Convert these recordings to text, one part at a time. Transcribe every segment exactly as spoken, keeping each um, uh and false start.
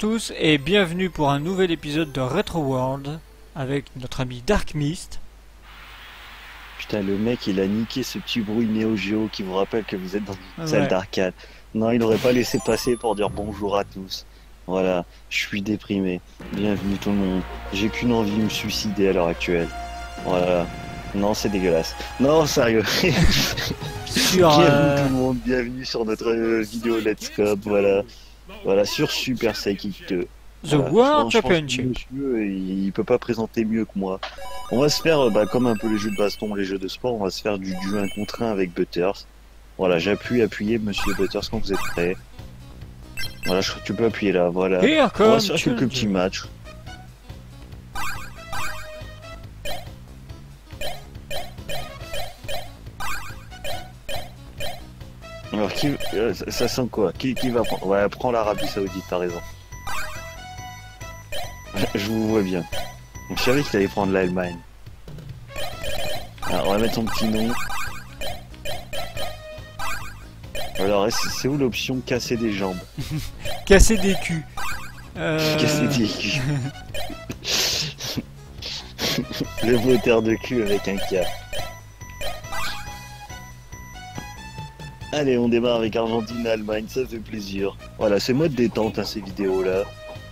tous et bienvenue pour un nouvel épisode de Retro World avec notre ami Dark Mist. Putain, le mec il a niqué ce petit bruit Neo Geo qui vous rappelle que vous êtes dans une Ouais. salle d'arcade. Non, il n'aurait pas laissé passer pour dire bonjour à tous. Voilà, je suis déprimé. Bienvenue tout le monde. J'ai qu'une envie de me suicider à l'heure actuelle. Voilà. Non, c'est dégueulasse. Non, sérieux. Sur, Bienvenue euh, tout le monde, bienvenue sur notre euh, vidéo Let's Cop, voilà. Voilà, sur Super Psychic deux. The Voilà. World Je pense que Championship. monsieur, il, il peut pas présenter mieux que moi. On va se faire, euh, bah, comme un peu les jeux de baston, les jeux de sport, on va se faire du jeu un contre un avec Butters. Voilà, j'appuie, appuyez, monsieur Butters, quand vous êtes prêt. Voilà, je, tu peux appuyer là, voilà. Here On va comes se faire quelques Children. petits matchs. Alors, qui, euh, ça, ça sent quoi qui, qui va prendre? Ouais, prends l'Arabie Saoudite, t'as raison. Je vous vois bien. Je savais qu'il allait prendre l'Allemagne. Alors, on va mettre son petit nom. Alors, c'est c'est où l'option casser des jambes? Casser des culs. Euh... Casser des culs. Le moteur de cul avec un K. Allez, on démarre avec Argentine-Allemagne, ça fait plaisir. Voilà, c'est mode détente, hein, ces vidéos-là.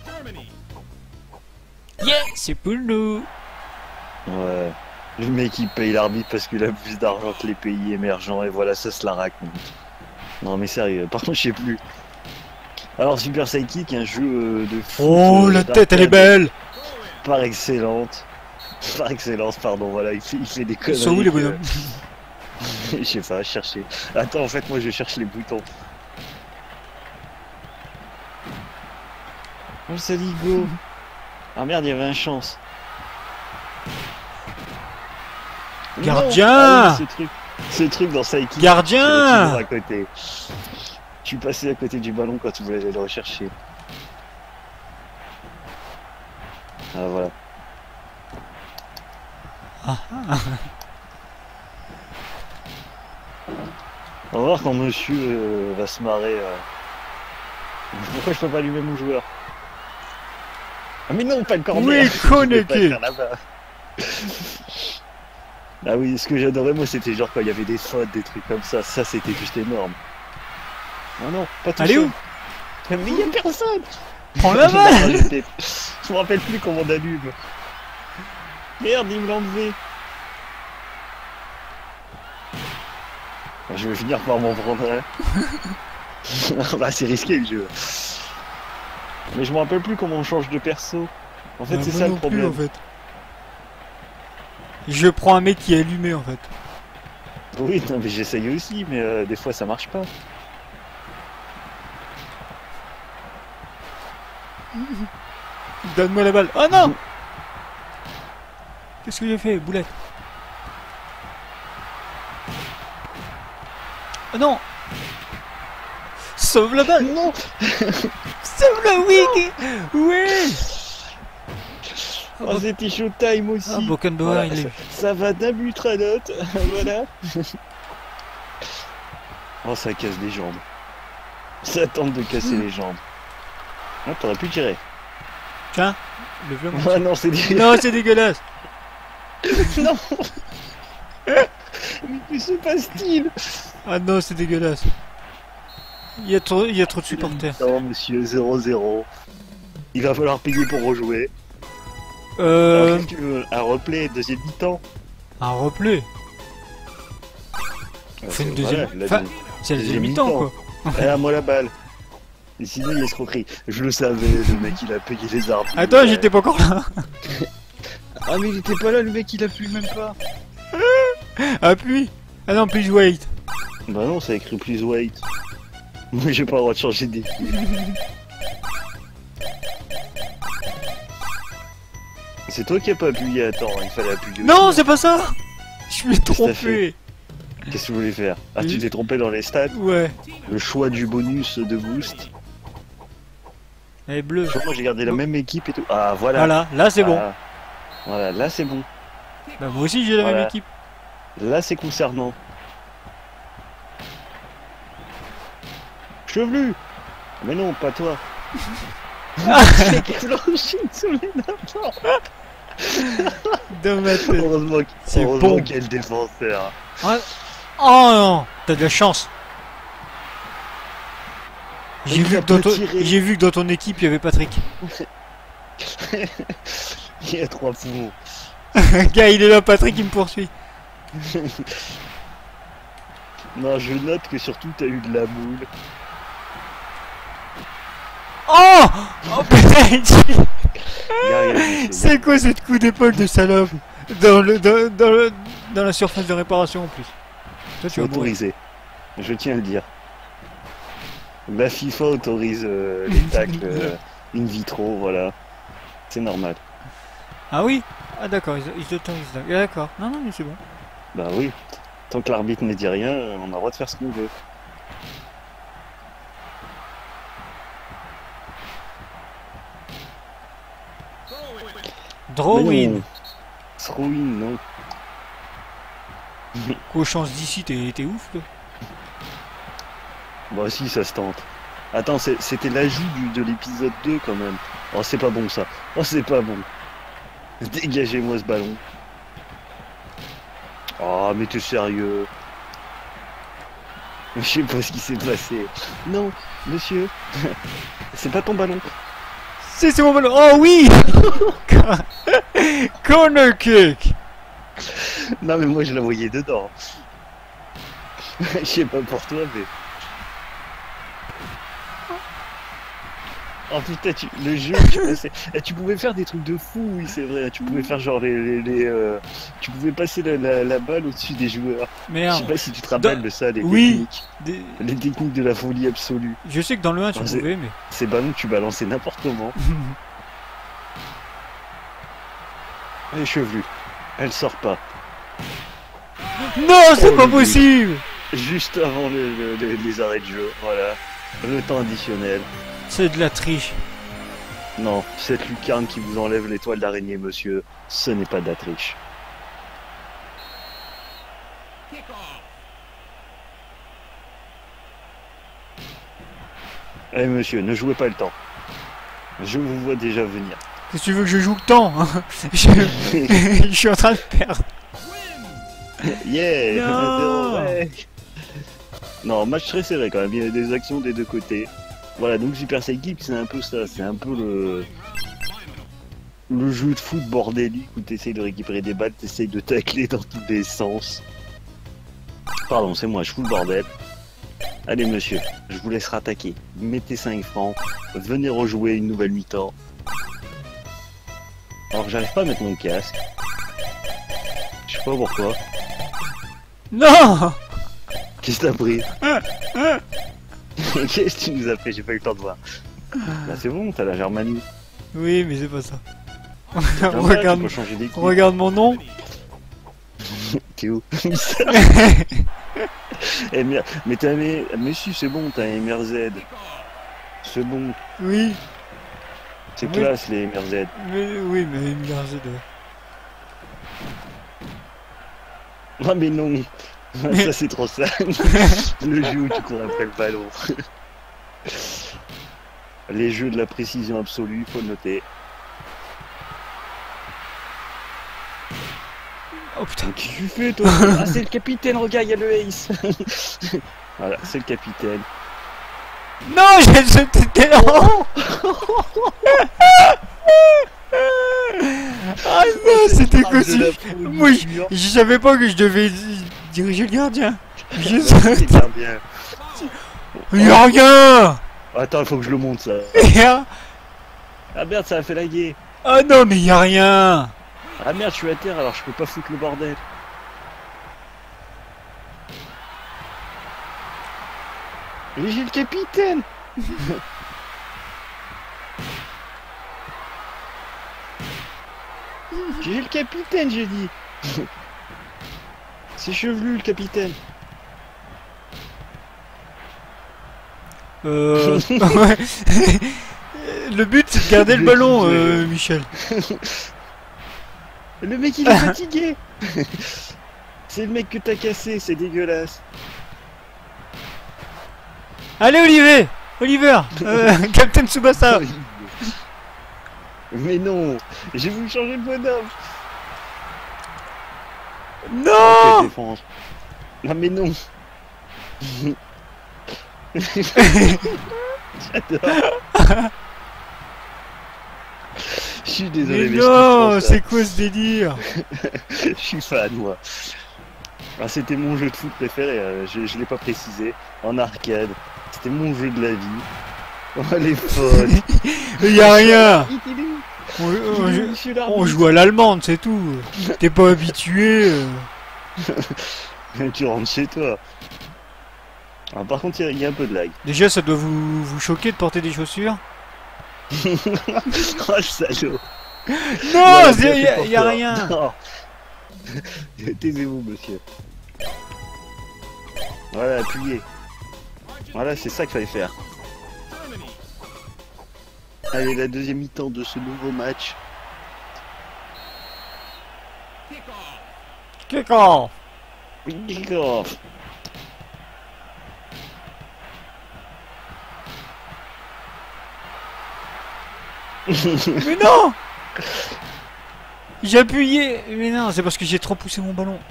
Yeah, c'est pour nous. Ouais. Le mec, il paye l'arbitre parce qu'il a plus d'argent que les pays émergents, et voilà, ça se la raconte. Non, mais sérieux, par contre, je sais plus. Alors, Super Psychic, un jeu euh, de foot, Oh, euh, la tête, elle est d'arcade belle. Par excellente. Par excellence, pardon, voilà, il fait, il fait des Ils conneries. sont où les que- bonhommes? Je sais pas, chercher. Attends, en fait, moi, je cherche les boutons. Oh, ça dit go. Ah merde, il y avait un chance. Gardien. Non. Ah oui, ce truc, ce truc dans Psychic. Gardien. c'est toujours à côté. Je suis passé à côté du ballon quand tu voulais aller le rechercher. Ah voilà. Ah, ah. On va voir quand monsieur euh, va se marrer. euh. Pourquoi je peux pas allumer mon joueur? Ah mais non, pas le corner. Oui, Je vais pas le connecté. faire là-bas. Ah oui, ce que j'adorais moi c'était genre quand il y avait des fautes, des trucs comme ça. Ça c'était juste énorme. Oh non, pas tout Allez seul. où? Mais il y a personne. Prends la Je balle. l'ai rajouté. Je me rappelle plus comment on allume. Merde, il me l'a enlevé. Je vais finir par m'en prendre un. Bah c'est risqué le jeu. Mais je me rappelle plus comment on change de perso. En fait Euh, c'est moi ça non le plus, problème. en fait. Je prends un mec qui est allumé en fait. Oui, non mais j'essaye aussi, mais euh, des fois ça marche pas. Donne-moi la balle. Oh non. Qu'est-ce que j'ai fait, boulette? Oh non. Sauve la balle. Non. Sauve la wig. Oui. Oh c'était showtime aussi. Ah, Bokendoa, Voilà, il est... ça, ça va d'un but à l'autre. Voilà. Oh ça casse des jambes. Ça tente de casser les jambes. Ah t'aurais pu tirer. Tiens, le vieux. Ah non c'est des... Non, c'est dégueulasse. Non. Mais que se passe-t-il? Ah non, c'est dégueulasse. Il y a trop, il y a trop de supporters. Non monsieur, zéro zéro. Il va falloir payer pour rejouer. Alors, Euh, qu'est-ce que tu veux? Un replay, deuxième mi-temps. un replay. Ah, Fait une c'est- deuxième. voilà, la Enfin, deuxième- c'est la deuxième deuxième mi-temps mi-temps. quoi. Eh, à moi la balle. Et sinon il y a escroquerie. Je le savais, le mec il a payé les armes. Attends, j'étais pas encore là. Ah mais il était pas là, le mec il appuie même pas. Appuie. Ah non, please wait. Bah non, ça écrit please wait. Moi j'ai pas le droit de changer d'équipe. C'est toi qui as pas appuyé, attends, il fallait appuyer. Non, aussi. c'est pas ça. Je me suis Qu'est-ce que t'as trompé. Qu'est-ce que tu voulais faire? Ah, tu Oui. t'es trompé dans les stats? Ouais. Le choix du bonus de boost. Elle est bleue. Moi j'ai gardé la même équipe et tout. Ah voilà. Voilà, là c'est bon. Voilà. Voilà, là c'est bon. Bah, moi aussi j'ai la même Voilà. équipe. Là c'est concernant. Chevelu. Mais non, pas toi. C'est Clochine sous les nappes. Dans ma tête. Heureusement, qu'- C'est heureusement bon. qu'il y a le défenseur. Ah. Oh non, t'as de la chance. J'ai Il vu, a que dans pas ton... tiré. j'ai vu que dans ton équipe il y avait Patrick. Il y a trois poumons. Gars, il est là, Patrick, il me poursuit. Non, je note que surtout t'as eu de la moule. Oh, oh putain. Regarde, regarde, C'est quoi cette coup d'épaule de salope dans, le, dans, dans, le, dans la surface de réparation en plus. Toi tu c'est vas mourir. autorisé. Je tiens à le dire. La FIFA autorise euh, les tacles euh, in vitro, voilà. C'est normal. Ah oui. Ah d'accord, ils, ils autorisent. Ah, d'accord. Non non mais c'est bon. Bah oui. Tant que l'arbitre ne dit rien, on a le droit de faire ce qu'on veut. Drawing. Throwing, non. Quoi chance d'ici, t'es t'es ouf toi. Bah si, ça se tente. Attends, c'est- c'était l'ajout du- de l'épisode deux quand même. Oh, c'est pas bon ça. Oh, c'est pas bon. Dégagez-moi ce ballon. Oh, mais t'es sérieux? Je sais pas ce qui s'est passé. Non, monsieur. C'est pas ton ballon. C'est c'est mon ballon. Oh oui. Corner kick. Non, mais moi je la voyais dedans. Je sais pas pour toi, mais. Oh putain, tu... le jeu, tu, passais- eh, tu pouvais faire des trucs de fou, oui, c'est vrai. Tu pouvais faire genre les. les, les, euh, Tu pouvais passer la, la, la balle au-dessus des joueurs. Je sais Merde. pas si tu te rappelles de ça, les Oui. techniques. Des- Les techniques de la folie absolue. Je sais que dans le un tu Oh, c'est- pouvais mais. Ces ballons, tu balançais n'importe comment. Elle est chevelue. Elle sort pas. Non, c'est Oh, pas le possible. Juste avant le- le- le- les arrêts de jeu, voilà. Le temps additionnel. C'est de la triche. Non, cette lucarne qui vous enlève l'étoile d'araignée, monsieur, ce n'est pas de la triche. Eh monsieur, ne jouez pas le temps. Je vous vois déjà venir. Qu'est-ce que tu veux que je joue le temps hein? je... je suis en train de perdre. Yeah Non. zéro, ouais. Non, match très serré quand même, il y a des actions des deux côtés. Voilà, donc Super Sidekick, c'est un peu ça, c'est un peu le... Le jeu de foot bordélique où t'essayes de récupérer des balles, t'essayes de tacler dans tous les sens. Pardon, c'est moi, je fous le bordel. Allez monsieur, je vous laisserai attaquer. Mettez cinq francs, venez rejouer une nouvelle mi-temps. Alors j'arrive pas à mettre mon casque. Je sais pas pourquoi. Non. Qu'est-ce que t'as pris? Qu'est-ce que tu nous as fait? J'ai pas eu le temps de voir. Bah c'est bon, t'as la Germanie. Oui, mais c'est pas ça. Normal, regarde, tu peux changer d'équipe. regarde mon nom. T'es où? Eh merde, mais t'as mais, mais si c'est bon, t'as un M R Z. C'est bon, Oui, c'est Oui. classe les M R Z. mais oui, mais une garde de. Ah mais non, ça c'est trop sale. Le jeu où tu cours après le ballon. Les jeux de la précision absolue, faut le noter. Oh putain. Qu'est-ce que tu fais toi? Ah c'est le capitaine, regarde, il y a le ace. Voilà, c'est le capitaine. Non, j'ai jeté là. Ah non, c'était Ah, de possible. la folie Moi, je, pure. je savais pas que je devais di- diriger le gardien. Je C'est gardien. Il y a rien. Attends, il faut que je le monte ça. Il y a- Ah merde, ça a fait laguer. Ah non, mais il y a rien. Ah merde, je suis à terre alors je peux pas foutre le bordel. Mais j'ai le capitaine. J'ai le capitaine, j'ai dit. C'est chevelu le capitaine. Euh... ouais. Le but, c'est de garder le ballon, euh, Michel. Le mec il est fatigué. C'est le mec que t'as cassé, c'est dégueulasse. Allez, Olivier. Oliver. Euh, Captain Tsubasa. Mais non, j'ai voulu changer de bonhomme. Non. Quelle défense. Ah mais non. J'adore. Je suis désolé, Mais mais, non, je kiffe c'est quoi ce délire? ça. Je suis fan, moi. Ah, c'était mon jeu de foot préféré, euh, je, je l'ai pas précisé. En arcade, c'était mon jeu de la vie. Oh, les fautes. Il y a rien. Il est où On, Il est on- où, monsieur l'arbitre on joue à l'allemande, c'est tout. T'es pas habitué. euh. Tu rentres chez toi. Ah, par contre, il y a- il y, a un peu de lag. Déjà, ça doit vous, vous choquer de porter des chaussures. Oh, le salaud. Non, Voilà, il bien y, fait a- pour y a toi. rien. Non. Taisez-vous, monsieur. Voilà, appuyez. Voilà, c'est ça qu'il fallait faire. Allez, la deuxième mi-temps de ce nouveau match. Kick-off. Kick-off. Mais non. J'ai appuyé. Mais non, c'est parce que j'ai trop poussé mon ballon.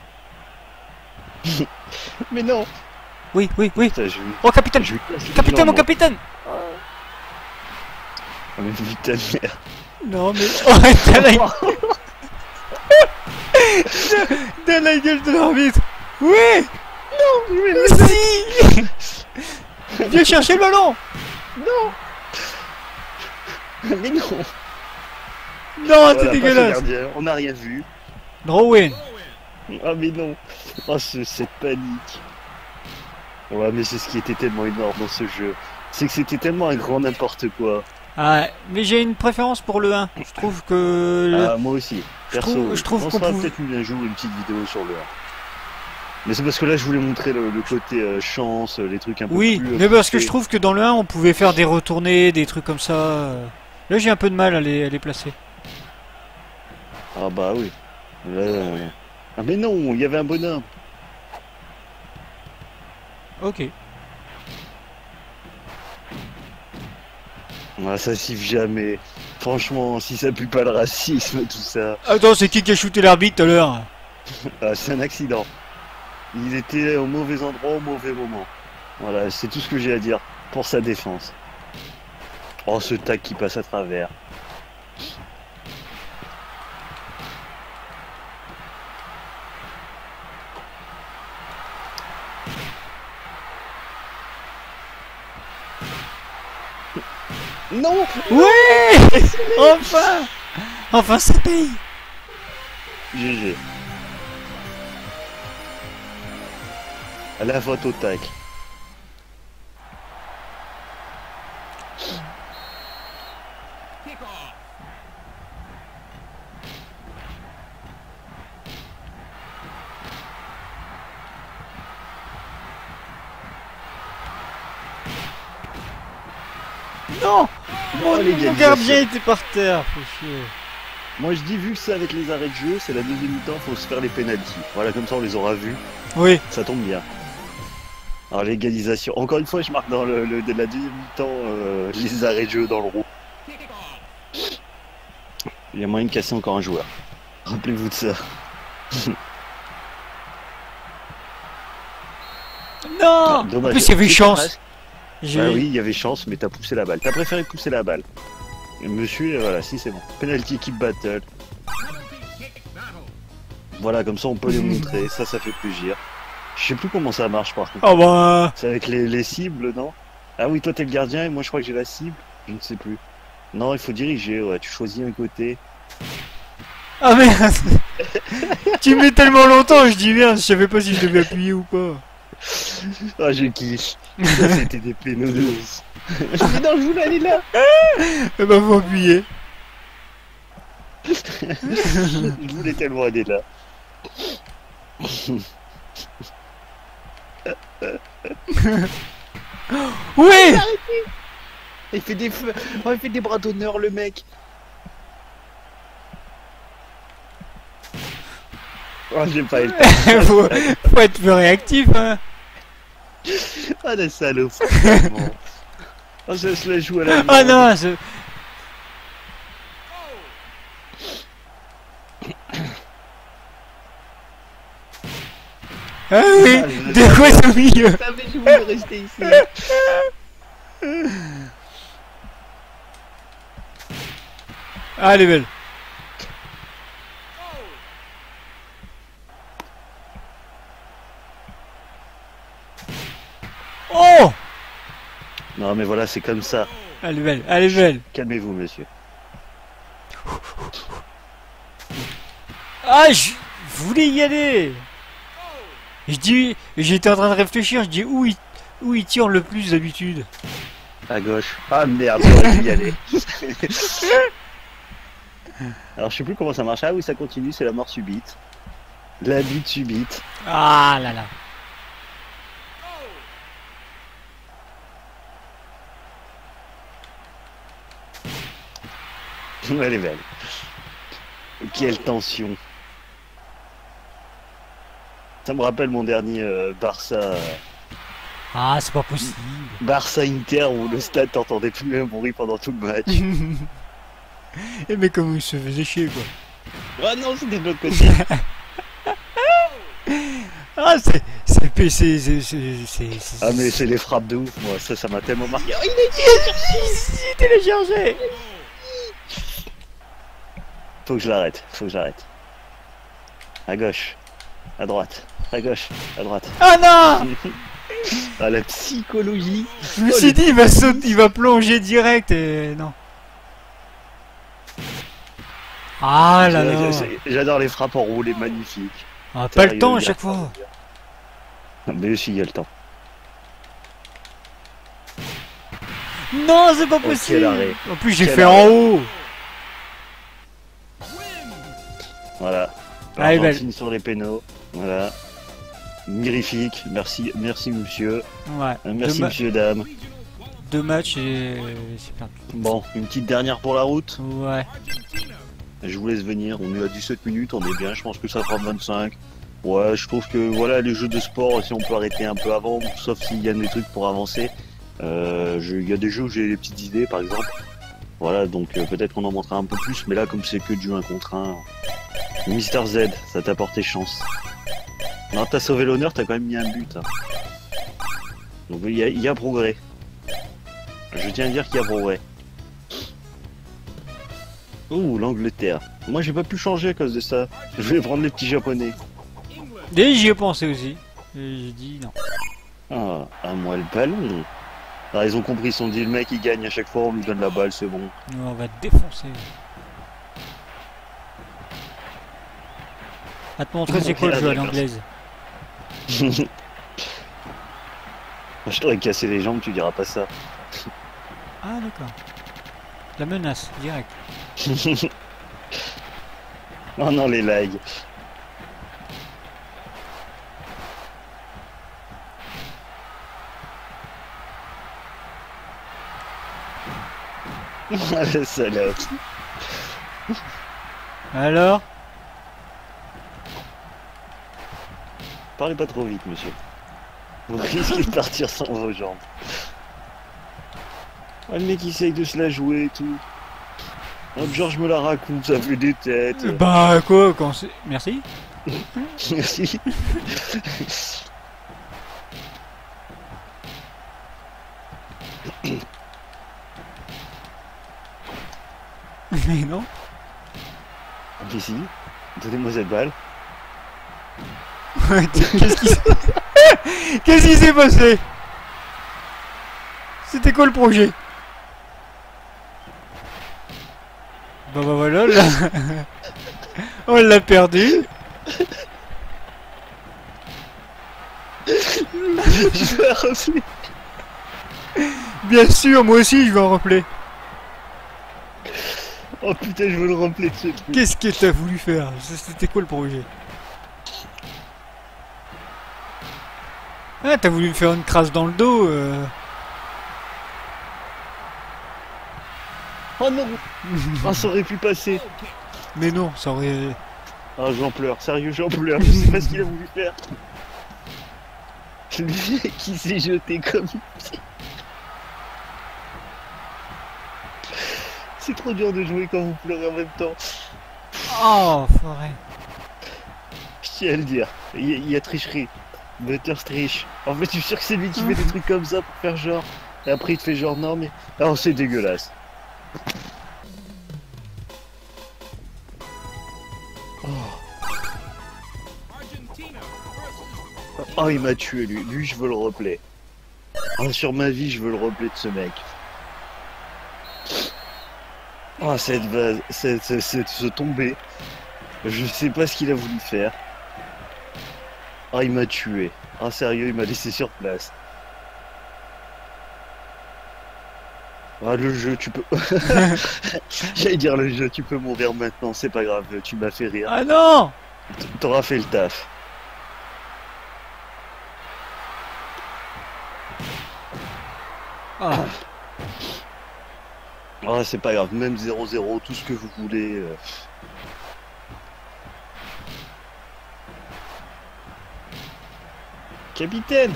Mais non. Oui, oui, oui. Putain, je vais- Oh, capitaine. je vais casser Capitaine, les mon jambes, capitaine. moi. Ah, mais putain de merde. Non, mais... Oh, t'as la... t'as la gueule de l'arbitre. Oui. Non, je vais le- Si. Viens chercher le ballon. Non. Mais non. Non, Voilà, c'est passe au dégueulasse. gardien, on n'a rien vu. Drawin. Ah mais non. Oh, ce- cette panique. Ouais, mais c'est ce qui était tellement énorme dans ce jeu. C'est que c'était tellement un grand n'importe quoi. Ah, mais j'ai une préférence pour le un. Je trouve que... le- Ah, moi aussi. Je Perso, trouve- je trouve on qu'on fera pouvait- peut-être un jour une petite vidéo sur le un. Mais c'est parce que là, je voulais montrer le, le côté euh, chance, les trucs un peu Oui, plus... euh, mais parce que poussés. je trouve que dans le un, on pouvait faire des retournées, des trucs comme ça. euh. Là, j'ai un peu de mal à les, à les placer. Ah bah oui. Là, euh, Ah mais non, il y avait un bonhomme. Ok. Ah, ça siffle jamais. Franchement, si ça pue pas le racisme, tout ça. Attends, c'est qui qui a shooté l'arbitre tout à l'heure? Ah, c'est un accident. Il était au mauvais endroit au mauvais moment. Voilà, c'est tout ce que j'ai à dire pour sa défense. Oh, ce tac qui passe à travers. Non. Ouais. Enfin. Enfin, ça paye. G G. À la faute au tac. Non. Mon, Oh, mon l'égalisation. gardien était par terre. Faut chier. Moi je dis, vu que c'est avec les arrêts de jeu, c'est la deuxième mi-temps, faut se faire les pénaltys. Voilà, comme ça on les aura vus, Oui. ça tombe bien. Alors l'égalisation, encore une fois je marque dans le, le- de la deuxième mi-temps euh, les arrêts de jeu dans le roue. Il y a moyen de casser encore un joueur. Rappelez-vous de ça. Non. Dommage. En plus, il y avait C'est chance. presque. J'ai- Bah oui, il y avait chance, mais t'as poussé la balle. T'as préféré pousser la balle. Et monsieur, et voilà, si c'est bon. Penalty kick battle. Voilà, comme ça on peut les montrer, ça, ça fait plaisir. Je sais plus comment ça marche par contre. Ah bah. C'est avec les, les cibles, non? Ah oui, toi t'es le gardien et moi je crois que j'ai la cible. Je ne sais plus. Non, il faut diriger, ouais, tu choisis un côté. Ah merde. Tu mets tellement longtemps, je dis merde, je savais pas si je devais appuyer ou pas. Ah, je kiffe. Ça, c'était des pénaux de ouf. Mais non, je voulais aller là. Eh bah, faut appuyer. Je voulais tellement aller là. Oui. Il fait des feux. Oh, il fait des bras d'honneur, le mec. Oh, j'ai pas eu le temps. faut, faut être plus réactif, hein. Ah, la salope. Vraiment. Oh, ça se la joue à la Ah non, c'est- Ah oui, Ah, je de quoi savais. au milieu? Je savais que je voulais rester ici. Ah, elle est belle. Oh! Non mais voilà, c'est comme ça. Elle est belle, elle est belle. Calmez-vous, monsieur. Ah, je voulais y aller. Je dis, j'étais en train de réfléchir, je dis où il, où il tire le plus d'habitude. À gauche. Ah merde, j'aurais dû y aller. Alors je sais plus comment ça marche. Ah oui, ça continue, c'est la mort subite. La bite subite. Ah là là. Elle est belle. Quelle tension. Ça me rappelle mon dernier euh, Barça. Ah, c'est pas possible. Barça Inter où le stade t'entendait plus un bruit pendant tout le match. Et mais comment il se faisait chier quoi. Ah non, c'était de l'autre côté. Ah, c'est. C'est. C'est. C'est. C'est. c'est- Ah mais c'est les frappes de ouf, moi. Ça, ça m'a tellement marqué. Il est téléchargé. Faut que je l'arrête, faut que je l'arrête. À gauche, à droite, à gauche, à droite. Ah non. Ah, la psychologie. Je me suis dit, il va sauter, il va plonger direct et non. Ah là là. J'adore les frappes enroulées, magnifiques. Ah, pas le Sérieux, temps à il y a chaque pas- fois. Mais si, il y a le temps. Non, c'est pas quel possible. arrêt. En plus, j'ai Quel fait arrêt. en haut. Voilà. Ah, elle est belle. Argentine sur les pénaux. Voilà. Mirifique. Merci, merci monsieur. Ouais. Euh, Merci deux, ma- monsieur, dame. deux matchs et c'est perdu. Bon, une petite dernière pour la route. Ouais. Je vous laisse venir. On est à dix-sept minutes, on est bien. Je pense que ça fera vingt-cinq. Ouais, je trouve que voilà, les jeux de sport, si on peut arrêter un peu avant, sauf s'il y a des trucs pour avancer. Euh, je- Il y a des jeux où j'ai des petites idées, par exemple. Voilà, donc euh, peut-être qu'on en montrera un peu plus, mais là, comme c'est que du un contre un. Mister Z, ça t'a porté chance. Non, t'as sauvé l'honneur, t'as quand même mis un but. hein. Donc il y, a- il y a progrès. Je tiens à dire qu'il y a progrès. Ouh, l'Angleterre. Moi, j'ai pas pu changer à cause de ça. Je vais prendre les petits japonais. Et j'y ai pensé aussi. Et j'ai dit non. Ah, à moi le ballon. Ah, ils ont compris, ils se sont dit, le mec il gagne à chaque fois, on lui donne la balle, c'est bon. Nous, on va te défoncer. À te montrer c'est quoi le jeu à l'anglaise. Je t'aurais cassé les jambes, tu diras pas ça. Ah d'accord. La menace, direct. Oh non, les lags. Ah, la salope. Alors? Parlez pas trop vite, monsieur. Vous risquez de partir sans vos jambes. Ah, le mec il essaye de se la jouer et tout. Hop, Georges me la raconte, ça fait des têtes. Bah quoi quand c'est. Merci. Merci. Mais non. Mais si, donnez-moi cette balle. Qu'est-ce qui s'est Qu'est-ce qui s'est passé? C'était quoi le projet? Bah bah voilà, là. On l'a perdu. Je vais refaire. Bien sûr, moi aussi je vais en replay. Oh putain, je veux le replay de ce truc. Qu'est-ce que t'as voulu faire? C'était quoi le projet? Ah, t'as voulu me faire une crasse dans le dos euh... Oh non. Oh, ça aurait pu passer. Mais non, ça aurait... Oh, j'en pleure, sérieux, j'en pleure. Je sais pas ce qu'il a voulu faire. Le mec qui s'est jeté comme une petite. C'est trop dur de jouer quand vous pleurez en même temps. Oh, forêt. Je tiens à le dire. Il y, a- il y a tricherie. Butters triche. En fait, je suis sûr que c'est lui qui fait des trucs comme ça pour faire genre. Et après, il te fait genre non, mais. Alors, c'est dégueulasse. Oh. Oh, il m'a tué, lui. Lui, je veux le replay. Oh, sur ma vie, je veux le replay de ce mec. Oh, cette base, cette, cette, cette, ce tombé. Je sais pas ce qu'il a voulu faire. Oh, il m'a tué. Ah, sérieux, il m'a laissé sur place. Ah, le jeu, tu peux... J'allais dire le jeu, tu peux mourir maintenant, c'est pas grave, tu m'as fait rire. Ah non! T'auras fait le taf. Ah. Ah, c'est pas grave, même zéro zéro, tout ce que vous voulez. euh. Capitaine!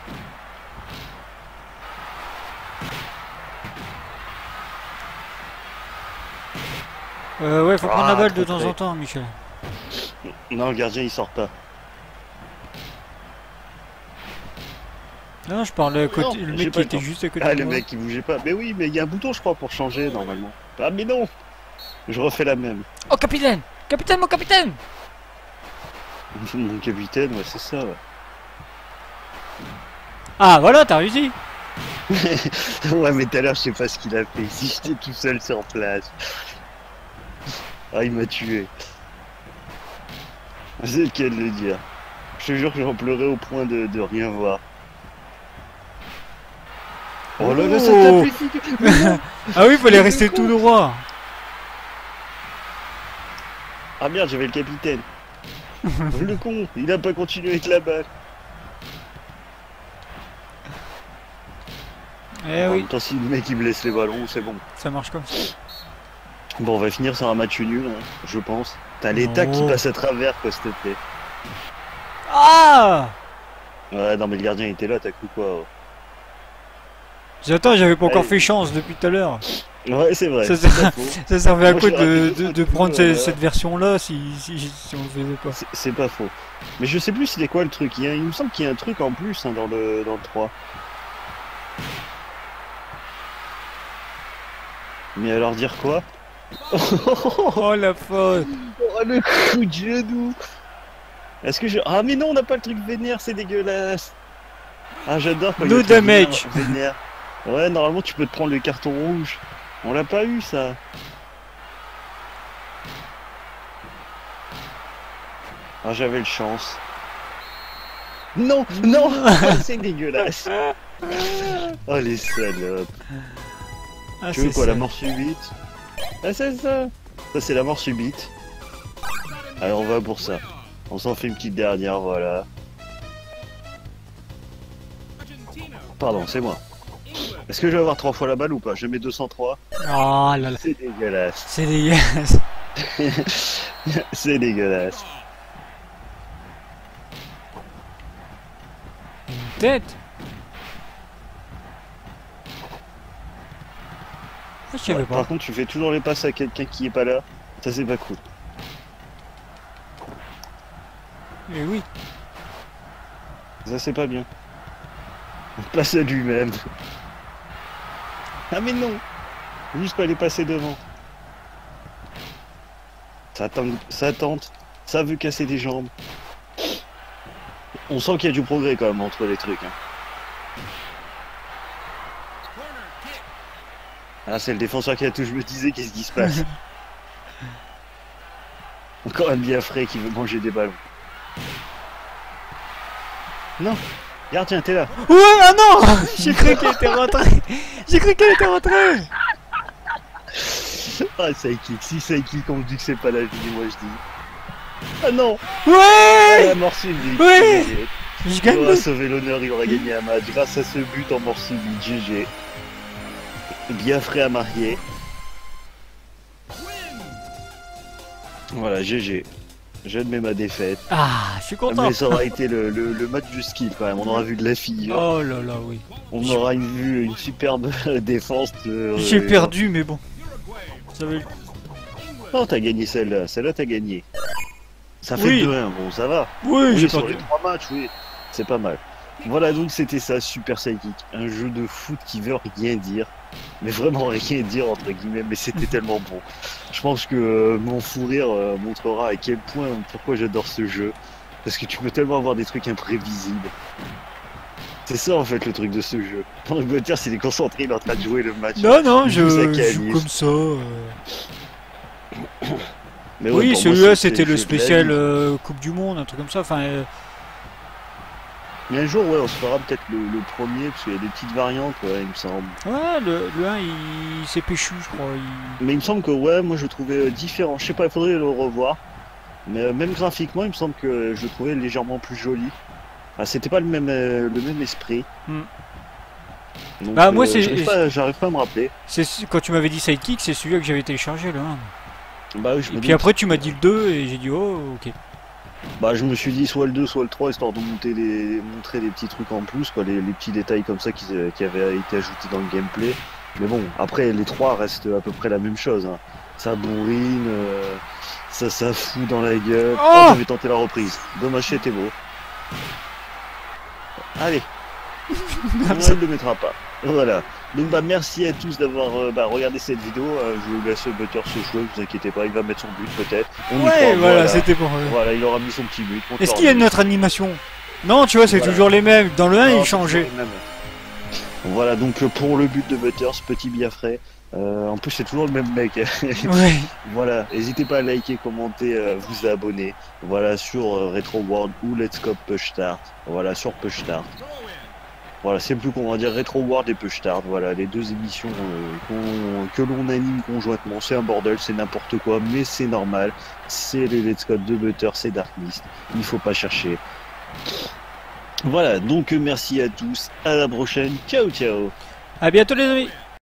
Euh, ouais, faut prendre Ah, la balle de trop temps près. en temps, Michel. Non, le gardien, il sort pas. Non, je parle à côté, Non, le j'ai mec pas qui le était temps. juste à côté Ah, de le moi. mec, il bougeait pas. Mais oui, mais il y a un bouton, je crois, pour changer, normalement. Ah, mais non! Je refais la même. Oh, capitaine! Capitaine, mon capitaine! Mon capitaine, ouais, c'est ça, ouais. Ah, voilà, t'as réussi! Ouais, mais tout à l'heure, je sais pas ce qu'il a fait. Si j'étais tout seul sur place. Ah, il m'a tué. C'est le cas de le dire. Je te jure que j'en pleurais au point de, de rien voir. Oh là là, ça Oh. t'applique. Ah oui, fallait Mais rester con. tout droit! Ah merde, j'avais le capitaine. Le con, il a pas continué avec la balle. Eh En oui, même temps, si le mec il me laisse les ballons, c'est bon. ça marche comme ça. Bon, on va finir sur un match nul, hein, je pense. T'as l'état qui Non. passe à travers, quoi, s'il te plaît. Ah! Ouais, non, mais le gardien était là, t'as cru quoi? Attends, j'avais pas encore Allez. fait chance depuis tout à l'heure. Ouais, c'est vrai. Ça, c'est ça- pas faux. Ça servait à Moi, quoi j'ai de, raté de, deux de fois, prendre euh, ce- cette version-là si, si, si on le faisait pas? C'est- C'est pas faux. Mais je sais plus c'était quoi le truc. Il, y a- il me semble qu'il y a un truc en plus hein, dans, le, dans le trois. Mais alors dire quoi? Oh la faute! Oh le coup de genou! Est-ce que je... Ah mais non, on n'a pas le truc vénère, c'est dégueulasse! Ah j'adore quand il y a No le truc damage. vénère- vénère. Ouais, normalement tu peux te prendre le carton rouge. On l'a pas eu ça. Ah j'avais le chance. Non, non! C'est dégueulasse! Oh les salopes! Ah, Tu veux c'est quoi, ça. la mort subite? Ah c'est ça! Ça c'est la mort subite. Allez, on va pour ça. On s'en fait une petite dernière, voilà. Pardon, c'est moi. Est-ce que je vais avoir trois fois la balle ou pas? Je mets deux cent trois. Oh là là, C'est dégueulasse. c'est dégueulasse. C'est dégueulasse. Une tête? Ah, je savais Ouais, pas. par contre, tu fais toujours les passes à quelqu'un qui est pas là. Ça c'est pas cool. Eh oui. Ça c'est pas bien. Passe à lui-même. Ah mais non! Juste pas les passer devant. Ça tente, ça tente, ça veut casser des jambes. On sent qu'il y a du progrès quand même entre les trucs. Hein. Ah c'est le défenseur qui a tout, je me disais qu'est-ce qui se passe. Encore un bien frais qui veut manger des ballons. Non! Gardien, t'es là! Ouais, ah non! J'ai cru qu'elle était rentrée! J'ai cru qu'elle était rentrée! Ah sidekick, si sidekick on me dit que c'est pas la vie, moi je dis. Ah non! Ah, Ouais! la mort subite! Ouais. G G. Je Il gagne aura le... sauvé l'honneur, il aura gagné un match grâce à ce but en mort subite, G G. Bien frais à marier. Voilà, G G. J'admets ma défaite. Ah, je suis content! Mais ça aura été le, le, le match du skill quand même, on aura vu de la fille. Oh là là, oui. On aura une, vu une superbe défense. De, J'ai euh, perdu, mais bon. Ça va... Non, t'as gagné celle-là, celle-là t'as gagné. Ça fait Oui. deux un, bon ça va. Oui, Oui, j'ai sur perdu. les trois matchs, oui. C'est pas mal. Voilà, donc c'était ça, Super Sidekick. Un jeu de foot qui veut rien dire. Mais vraiment rien dire, entre guillemets. Mais c'était tellement bon. Je pense que euh, mon fou rire euh, montrera à quel point, pourquoi j'adore ce jeu. Parce que tu peux tellement avoir des trucs imprévisibles. C'est ça en fait le truc de ce jeu. Pendant que Butters il est concentré, il est en train de jouer le match. Non, non, Il je joue sa je canisse. joue comme ça. euh. Mais ouais, Oui, pour moi, celui-là c'est- c'était le c'est de la spécial vie. euh, Coupe du Monde, un truc comme ça. Enfin, euh, Mais un jour, ouais, on se fera peut-être le, le premier, parce qu'il y a des petites variantes, ouais, il me semble. ouais, le, le un il, s'est péchu, je crois. il- Mais il me semble que, ouais, moi je le trouvais euh, différent. Je sais pas, il faudrait le revoir. Mais euh, même graphiquement, il me semble que je le trouvais légèrement plus joli. Ah, c'était pas le même, euh, le même esprit. Hmm. Donc, Bah, moi, euh, c'est- j'arrive pas, j'arrive pas à me rappeler. C'est quand tu m'avais dit Sidekick, c'est celui-là que j'avais téléchargé le un. Bah, oui, je Et me puis doute. après tu m'as dit le deux et j'ai dit oh ok. Bah, je me suis dit soit le deux, soit le trois, histoire de monter les, montrer des petits trucs en plus, quoi, les, les petits détails comme ça qui, euh, qui avaient été ajoutés dans le gameplay. Mais bon, après, les trois restent à peu près la même chose. Hein. Ça bourrine, euh, ça, ça fout dans la gueule. Oh Oh, j'avais tenté la reprise. Dommage, c'était beau. Allez. Non, Ça- il le mettra pas. Voilà. Donc bah merci à tous d'avoir euh, bah, regardé cette vidéo. Euh, je vous laisse Butter se jouer, vous inquiétez pas, il va mettre son but peut-être. On y Ouais, croit, voilà, c'était pour. euh, Voilà, il aura mis son petit but. Est-ce qu'il y a une autre animation? Non, tu vois, c'est Voilà. toujours les mêmes. Dans le un, Non, il c'est changeait. toujours le même. Voilà, donc euh, pour le but de Butters, petit Biafrais. Euh, en plus, c'est toujours le même mec. Ouais. Voilà, n'hésitez pas à liker, commenter, euh, vous abonner. Voilà, sur euh, Retro World ou Let's Go Push Start. Voilà, sur Push Start. Voilà, c'est plus qu'on va dire Retro World et Push Start. Voilà, les deux émissions euh, qu'on- que l'on anime conjointement. C'est un bordel, c'est n'importe quoi, mais c'est normal. C'est les Let's Go de Butters, c'est Darkness. Il faut pas chercher. Voilà, donc euh, merci à tous. À la prochaine. Ciao, ciao. À bientôt les amis.